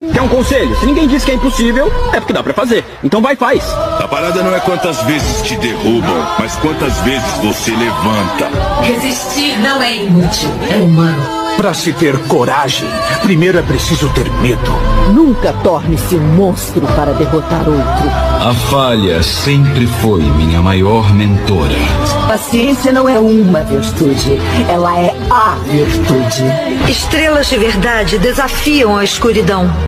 Quer um conselho? Se ninguém diz que é impossível, é porque dá pra fazer. Então vai, faz. A parada não é quantas vezes te derrubam, mas quantas vezes você levanta. Resistir não é inútil, é humano. Para se ter coragem, primeiro é preciso ter medo. Nunca torne-se um monstro para derrotar outro. A falha sempre foi minha maior mentora. Paciência não é uma virtude, ela é a virtude. Estrelas de verdade desafiam a escuridão.